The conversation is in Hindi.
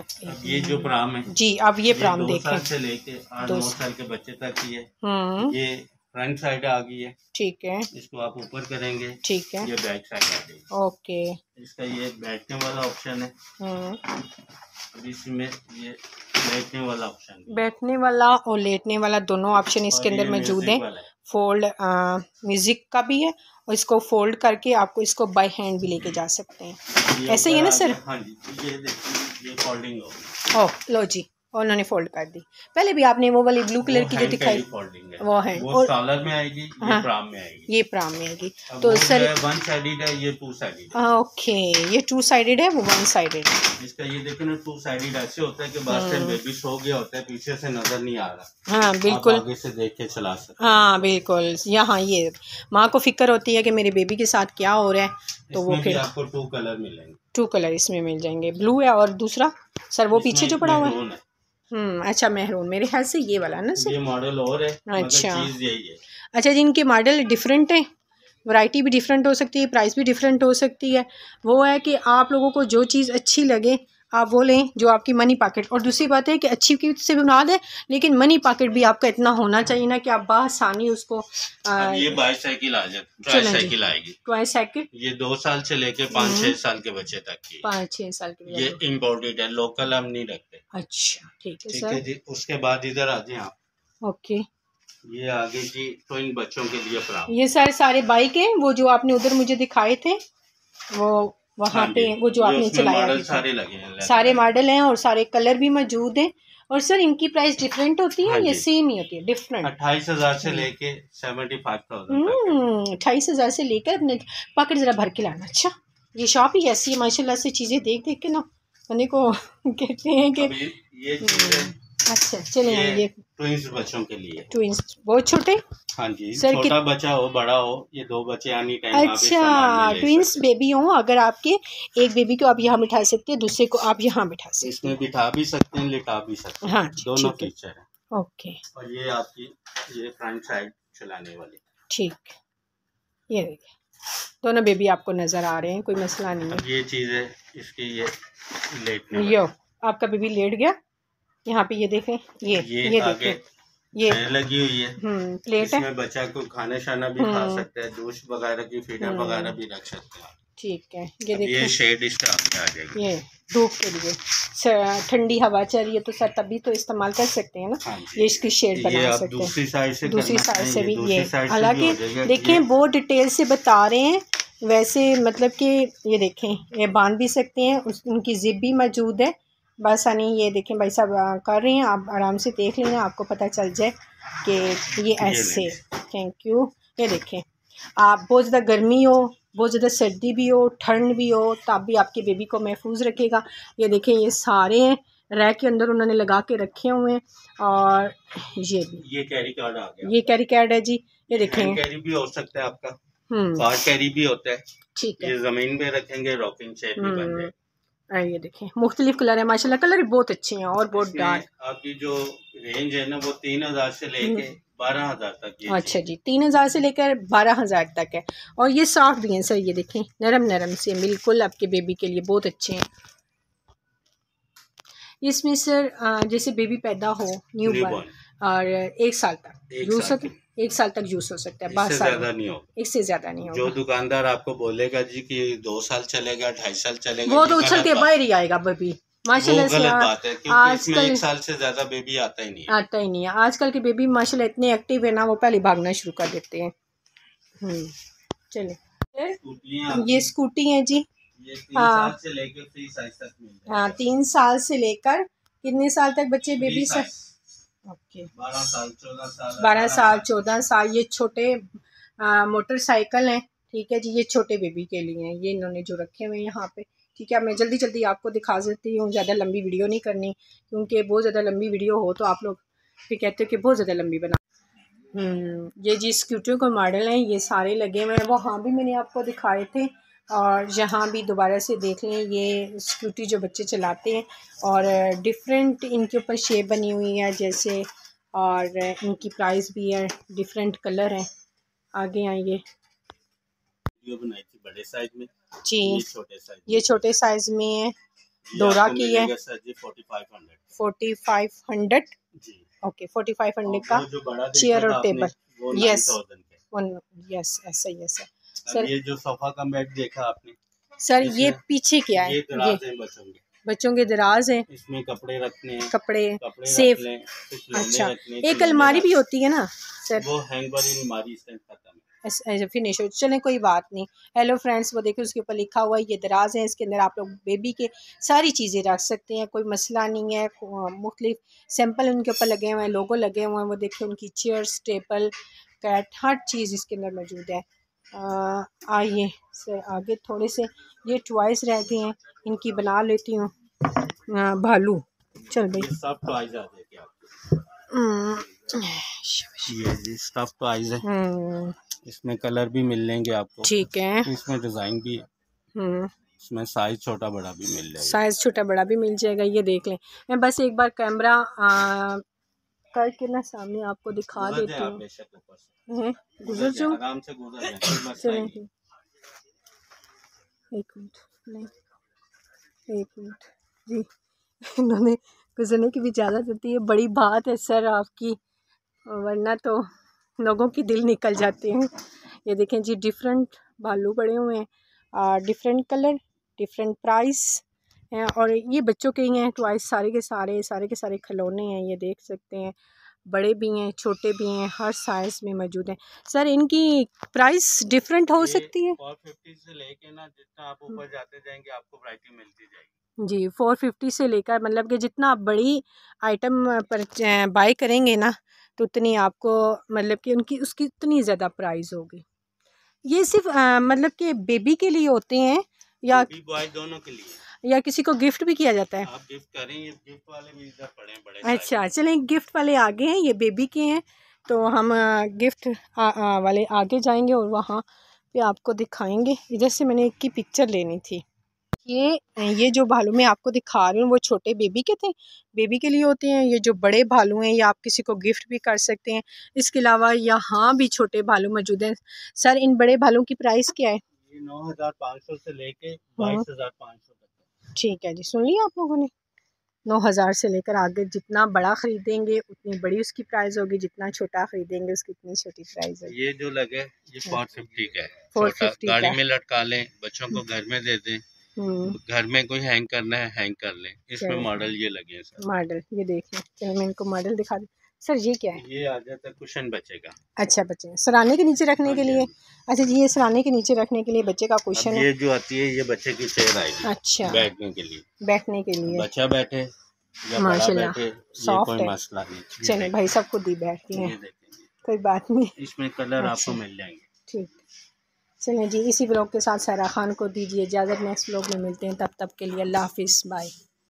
अब ये जो प्राम है जी, अब ये प्राम 2 देखें, साल से लेके 8-9 साल के बच्चे तक की है। ये फ्रंट साइड आ गई है, ठीक है। इसको आप ऊपर करेंगे, ठीक है, ये बैक साइड आ गई, ओके। इसका ये बैठने वाला ऑप्शन है। अब इसमें ये लेटने वाला ऑप्शन, बैठने वाला और लेटने वाला दोनों ऑप्शन इसके अंदर मौजूद है। फोल्ड म्यूजिक का भी है और इसको फोल्ड करके आपको इसको बाय हैंड भी लेके जा सकते हैं, ऐसे ही है ना सर? हाँ जी, ये फोल्डिंग हो। ओह लो जी, उन्होंने फोल्ड कर दी। पहले भी आपने वो वाली ब्लू कलर की जो दिखाई वो है, वो कॉलर में आएगी, ये प्राम में आएगी, ये प्राम में आएगी। तो सर 1 साइडेड है, ये 2 साइडेड है। ओके, ये 2 साइडेड है, वो 1 साइडेड है। इसका ये देखो ना 2 साइडेड ऐसे होता है कि बाद से बेबी सो गया होता है, पीछे से नजर नहीं आ रहा। हाँ बिल्कुल, आप आगे से देख के चला सकते। हाँ बिल्कुल, यहाँ ये माँ को फिक्र होती है कि मेरे बेबी के साथ क्या हो रहा है, तो वो फिर आपको 2 कलर मिलेंगे, 2 कलर इसमें मिल जाएंगे, ब्लू है और दूसरा सर वो पीछे जो पड़ा हुआ है। अच्छा मेहरून, मेरे ख्याल से ये वाला ना सर, ये मॉडल और है। अच्छा चीज़ यही है। अच्छा जी, इनके मॉडल डिफरेंट हैं, वैरायटी भी डिफरेंट हो सकती है, प्राइस भी डिफरेंट हो सकती है। वो है कि आप लोगों को जो चीज़ अच्छी लगे आप वो लें, जो आपकी मनी पॉकेट। और दूसरी बात है कि अच्छी की से बना दें, लेकिन मनी पॉकेट भी आपका इतना होना चाहिए ना कि आप बासानी उसको ये बाईसाइकिल आ जाए, ट्राईसाइकिल आएगी। ट्राईसाइकिल ये 2 साल से लेके 5-6 साल के बच्चे तक की, 5-6 साल के, ये इम्पोर्टेड है, लोकल हम नहीं रखते। अच्छा ठीक है सर जी। उसके बाद इधर आ जाए आप, ओके। ये आगे जी ट्विन बच्चों के लिए प्राप्त, ये सारे बाइक हैं, वो जो आपने उधर मुझे दिखाए थे वो वहाँ पे, वो जो आपने चलाया, सारे लगे हैं, सारे मॉडल हैं और सारे कलर भी मौजूद हैं। और सर इनकी प्राइस डिफरेंट होती है या सेम ही होती है? डिफरेंट। 28,000 से लेके 75,000 28,000 से लेकर अपने पकड़ जरा भर के लाना। अच्छा ये शॉप ही ऐसी है माशाल्लाह से, चीज़ें देख देख के ना बंदे को कहते हैं कि ये अच्छा चले ये ट्विंस बच्चों के लिए, ट्विंस बहुत छोटे। हाँ जी, छोटा बच्चा हो बड़ा हो, ये 2 बच्चे आनी टाइम। अच्छा ट्विंस बेबी हो, अगर आपके एक बेबी को आप यहाँ बिठा सकते हैं, दूसरे को आप यहाँ बिठा सकते हैं, इसमें बिठा भी सकते हैं, लिटा भी सकते हैं। हाँ दोनों फीचर है, ओके। और ये आपकी ये फ्रंट साइड चलाने वाली, ठीक। ये देखिए दोनों बेबी आपको नजर आ रहे हैं, कोई मसला नहीं है। ये चीज़ है इसकी, ये लेटने, यो आपका बेबी लेट गया यहाँ पे, ये देखें, ये देखें, ये लगी हुई है, प्लेट है, इसमें बच्चा को खाना शाना भी खा सकता है, दूध वगैरह की फीडर वगैरह भी रख सकते हैं, ठीक है। ये देखिए ये शेड इसका आ जाएगी, ये धूप के लिए ठंडी हवा चल रही है तो सर तभी तो इस्तेमाल कर सकते हैं ना। हाँ ये इसकी शेड बना सकते हैं, दूसरी साइड से भी ये, हालांकि देखें बहुत डिटेल से बता रहे हैं वैसे, मतलब कि ये देखें ये बांध भी सकते हैं, उनकी जिप भी मौजूद है। बस नहीं ये देखें भाई साहब कर रहे हैं, आप आराम से देख लेना, आपको पता चल जाए कि ये ऐसे। Thank you. ये देखें आप बहुत ज़्यादा गर्मी हो, बहुत ज़्यादा सर्दी भी हो, ठंड भी हो, तब भी आपके बेबी को महफूज रखेगा। ये देखें ये सारे हैं रैक के अंदर उन्होंने लगा के रखे हुए हैं। और ये भी ये कैरी कार्ड आ गया, ये कैरी कार्ड है जी। ये देखें कैरी भी हो सकता है आपका, कार्ड कैरी भी होता है, ठीक है। ये जमीन पे रखेंगे, रॉकिंग चेयर भी बन जाए। ये देखें मुख्तलिफ कलर है माशाल्लाह, कलर बहुत अच्छे हैं और बहुत डार्क। आपकी जो रेंज है ना वो 3,000 से लेके 12,000 तक। अच्छा जी 3,000 से लेकर 12,000 तक है। और ये सॉफ्ट भी हैं सर, ये देखें नरम नरम से, बिल्कुल आपके बेबी के लिए बहुत अच्छे हैं। इसमें सर जैसे बेबी पैदा हो न्यू बॉर्न और 1 साल तक यूज हो, 1 साल तक यूज हो सकता है, 12 साल नहीं हो, इससे ज्यादा नहीं होगा। जो दुकानदार आपको बोलेगा जी कि 2 साल चलेगा 2.5 साल चलेगा, वो तो उछल के बाहर ही आएगा बेबी माशाल्लाह से। गलत बात है क्योंकि इसमें 1 साल से ज्यादा बेबी आता ही नहीं है। आजकल के बेबी माशाल्लाह इतने एक्टिव है ना, वो पहले भागना शुरू कर देते हैं। चलिए ये स्कूटी है जी, ये 3 साल से लेकर फ्री साइज तक मिलता है। हाँ 3 साल से लेकर कितने साल तक बच्चे बेबी से? ओके 12 साल 14 साल। ये छोटे मोटरसाइकिल हैं, ठीक है जी, ये छोटे बेबी के लिए हैं, ये इन्होंने जो रखे हुए हैं यहाँ पे, ठीक है। मैं जल्दी जल्दी आपको दिखा देती हूँ, ज़्यादा लंबी वीडियो नहीं करनी क्योंकि बहुत ज़्यादा लंबी वीडियो हो तो आप लोग फिर कहते हो कि बहुत ज़्यादा लंबी बना। ये जी स्कूटर का मॉडल है, ये सारे लगे हुए हैं, वहाँ भी मैंने आपको दिखाए थे और यहाँ भी दोबारा से देख लें। ये स्कूटी जो बच्चे चलाते हैं और डिफरेंट इनके ऊपर शेप बनी हुई है जैसे, और इनकी प्राइस भी है, डिफरेंट कलर है। आगे आइए, वीडियो बनाई थी बड़े साइज में जी, ये छोटे साइज में है। दोरा की है सर जी 4500 जी। ओके 4500 का चेयर और टेबल। यस यस ऐसा ही है सर। ये जो सोफा का बेड देखा आपने सर, ये पीछे क्या है? ये बच्चों के दराज हैं, इसमें कपड़े रखने हैं, कपड़े सेफ। अच्छा, एक अलमारी भी होती है ना सर? वो हैंग वाली अलमारी इस टाइम खत्म है। ऐसा फिनिश हो, चलें कोई बात नहीं। हेलो फ्रेंड्स, वो देखिए उसके ऊपर लिखा हुआ है ये दराज है, इसके अंदर आप लोग बेबी के सारी चीज़ें रख सकते हैं, कोई मसला नहीं है। मुख्तलिफ सैंपल उनके ऊपर लगे हुए हैं, लोगो लगे हुए हैं। वो देखिए उनकी चेयर्स, टेबल, कैट, हर चीज़ इसके अंदर मौजूद है। आइए सर आगे थोड़े से ये टॉयज रह गए हैं, इनकी बना लेती हूँ भालू। चल भाई सब टॉयज आ जाएंगे आपको। ये जी स्टफ टॉयज है, इसमें कलर भी मिल लेंगे आपको। ठीक है, इसमें डिजाइन भी है, इसमें साइज छोटा बड़ा भी मिल जाएगा। साइज छोटा बड़ा भी मिल जाएगा। ये देख लें, मैं बस एक बार कैमरा करके ना सामने आपको दिखा देती हूँ। गुजर जाओ आराम से गुजर। एक मिनट जी, इन्होंने गुजरने की भी इजाज़त होती है। बड़ी बात है सर आपकी, वरना तो लोगों की दिल निकल जाते हैं। ये देखें जी, डिफरेंट भालू पड़े हुए हैं, डिफरेंट कलर, डिफरेंट प्राइस हैं, और ये बच्चों के ही हैं टॉयज। सारे के सारे खिलौने हैं, ये देख सकते हैं। बड़े भी हैं, छोटे भी हैं, हर साइज में मौजूद हैं। सर, इनकी प्राइस डिफरेंट हो सकती है? 450 से लेके ना जितना आप ऊपर जाते जाएंगे आपको वैरायटी मिलती जाएगी जी। 450 से लेकर, मतलब कि जितना आप बड़ी आइटम पर बाय करेंगे ना, तो उतनी आपको, मतलब कि उनकी उसकी उतनी ज़्यादा प्राइस होगी। ये सिर्फ मतलब कि बेबी के लिए होते हैं या बॉय दोनों के लिए, या किसी को गिफ्ट भी किया जाता है? आप गिफ्ट करें, ये गिफ्ट वाले भी इधर पड़े हैं बड़े। अच्छा, चलें गिफ्ट वाले आगे हैं, ये बेबी के हैं, तो हम गिफ्ट वाले आगे जाएंगे और वहाँ पे आपको दिखाएंगे। इधर से मैंने एक की पिक्चर लेनी थी। ये जो भालू मैं आपको दिखा रही हूँ वो छोटे बेबी के थे, बेबी के लिए होते हैं। ये जो बड़े भालू हैं ये आप किसी को गिफ्ट भी कर सकते हैं। इसके अलावा यहाँ भी छोटे भालू मौजूद हैं। सर, इन बड़े भालू की प्राइस क्या है? 9,500 से लेके 22,500 तक। ठीक है जी, सुन लिया आप लोगों ने। 9,000 से लेकर आगे, जितना बड़ा ख़रीदेंगे उतनी बड़ी उसकी प्राइस होगी, जितना छोटा ख़रीदेंगे उसकी उतनी छोटी प्राइस होगी। ये जो लगे ये 450 का है, 450 गाड़ी में लटका लें, बच्चों को घर में दे दें, घर में कोई हैंग करना है हैंग कर लें। इसमें मॉडल ये लगे हैं सर। मॉडल ये देखिए, चलो मैं इनको मॉडल दिखा दूँ। सर, ये क्या है? ये आ जाता है कुशन बच्चे का। अच्छा, बच्चे सराहने के नीचे रखने के लिए। अच्छा जी, ये सराहने के नीचे रखने के लिए बच्चे का कुशन है। ये जो आती है ये बच्चे की चेयर आएगी। अच्छा, बैठने के लिए बच्चा बैठे या माशाल्लाह सॉफ्ट है, मसला नहीं। चले भाई, सब खुद ही बैठती हैं, कोई बात नहीं। इसमें कलर आपको मिल जाएंगे। ठीक, चलें जी, इसी ब्लॉग के साथ सारा खान को दीजिए इजाज़त। नेक्स्ट ब्लॉग में मिलते हैं, तब तक के लिए अल्लाह हाफिज़, बाय।